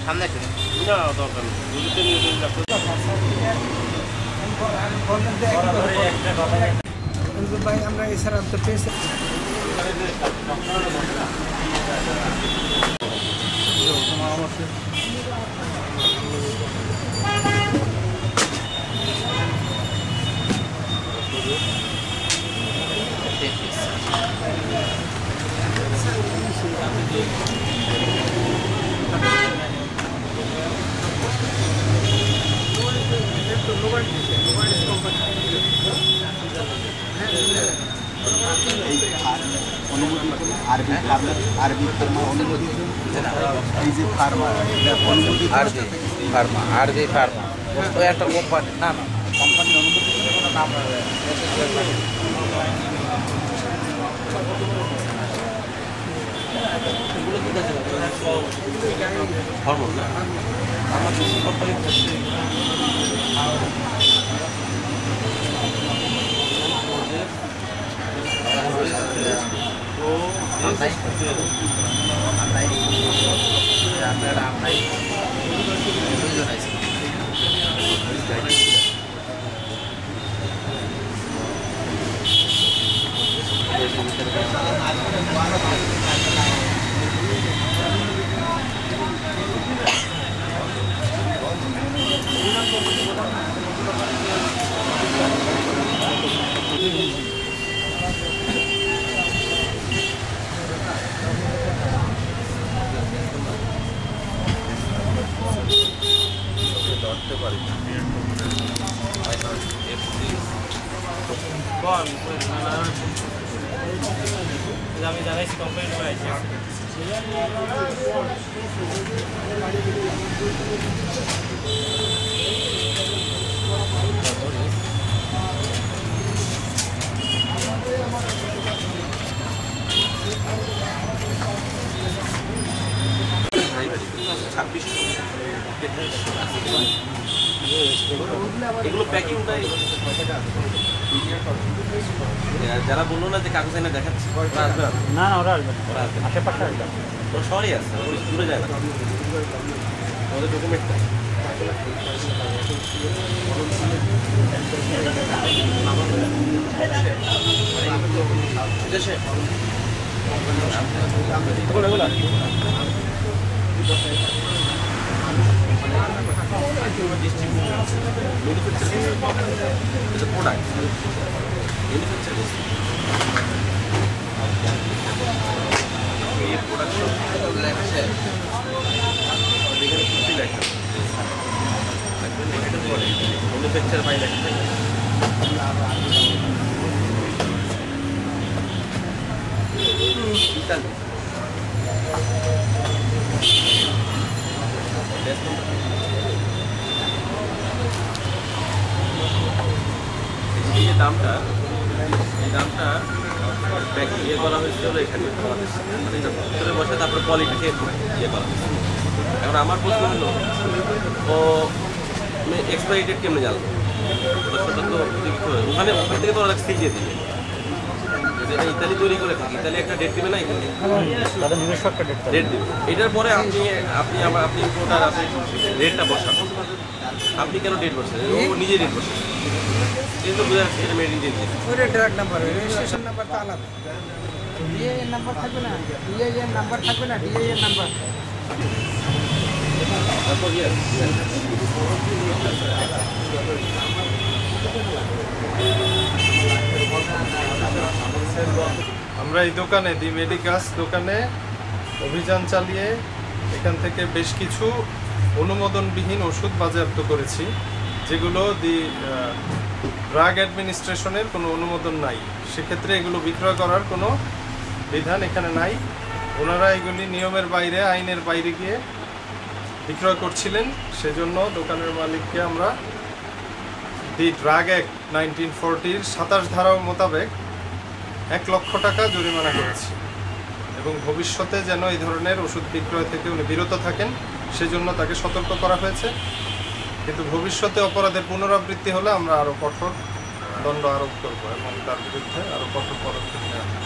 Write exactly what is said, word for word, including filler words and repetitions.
সামনে আসুন না দরকার ভাই আমরা এছাড়া তো পেয়েছি আরবি আরবি ফার্মা অনুমোদিত এই যে ফার্মা অনুমোদিত ফার্মা আরবি ফার্মা ওই একটা কোম্পানি না না কোম্পানি অনুমোদিত কোনো নাম হরমোন না আমার দেশি কোম্পানি ধরতে পারি আমি জানাইছি কোম্পানি ছাব্বিশ এগুলো প্যাকিংটাই যারা বললো না যে কাগজ এনে দেখাচ্ছি না না ওরা আসবে ওরা আসবে আশেপাশে আসবে ওরা শহরই আছে দূরে যায় না আমাদের ডকুমেন্টটা দেশে প্রোডাক্ট এই প্রোডাক্ট এখানে কুর্তি লেখা ম্যানুফ্যাকচার বাই লেখা ইতালি এই যে দামটা এই দামটা ইয়ে করা হয়েছিল এখানে মানে ভিতরে বসে তারপরে কোয়ালিটি চেক ইয়ে করা হয়েছে এখন আমার প্রশ্ন হলো ও এক্সপায়ারি ডেট কেমনে জানলো সেটা তো ওখানে ওখান থেকে তো ওরা সিল দিয়ে দিবে যেটা ইতালি তৈরি করে থাকি ইতালি একটা ডেট দিবে না এখানে ডেট দিবে এটার পরে আপনি আপনি আবার আপনি ইম্পোর্টার আপনি রেটটা বসান আপনি কেন ডেট বসেন ও নিজে ডেট বসেন এই তো বোঝা যাচ্ছে এটা মেড ইন ইন্ডিয়া ওই ট্র্যাক নাম্বার রেজিস্ট্রেশন নাম্বারটা আলাদা ডিআইএন নাম্বার থাকবে না ডিআইএন নাম্বার থাকবে না ডিআইএন নাম্বার তারপর ইয়ে আমরা এই দোকানে দি মেডিকাস দোকানে অভিযান চালিয়ে এখান থেকে বেশ কিছু অনুমোদনবিহীন ওষুধ বাজেয়াপ্ত করেছি যেগুলো দি ড্রাগ অ্যাডমিনিস্ট্রেশনের কোনো অনুমোদন নাই সেক্ষেত্রে এগুলো বিক্রয় করার কোনো বিধান এখানে নাই ওনারা এগুলি নিয়মের বাইরে আইনের বাইরে গিয়ে বিক্রয় করছিলেন সেজন্য দোকানের মালিককে আমরা দি ড্রাগ অ্যাক্ট নাইনটিন ফোরটির সাতাশ ধারা মোতাবেক এক লক্ষ টাকা জরিমানা করেছি এবং ভবিষ্যতে যেন এই ধরনের ওষুধ বিক্রয় থেকে উনি বিরত থাকেন সেজন্য তাকে সতর্ক করা হয়েছে কিন্তু ভবিষ্যতে অপরাধের পুনরাবৃত্তি হলে আমরা আরও কঠোর দণ্ড আরোপ করব এবং তার বিরুদ্ধে আরও কঠোর পদক্ষেপ নেওয়া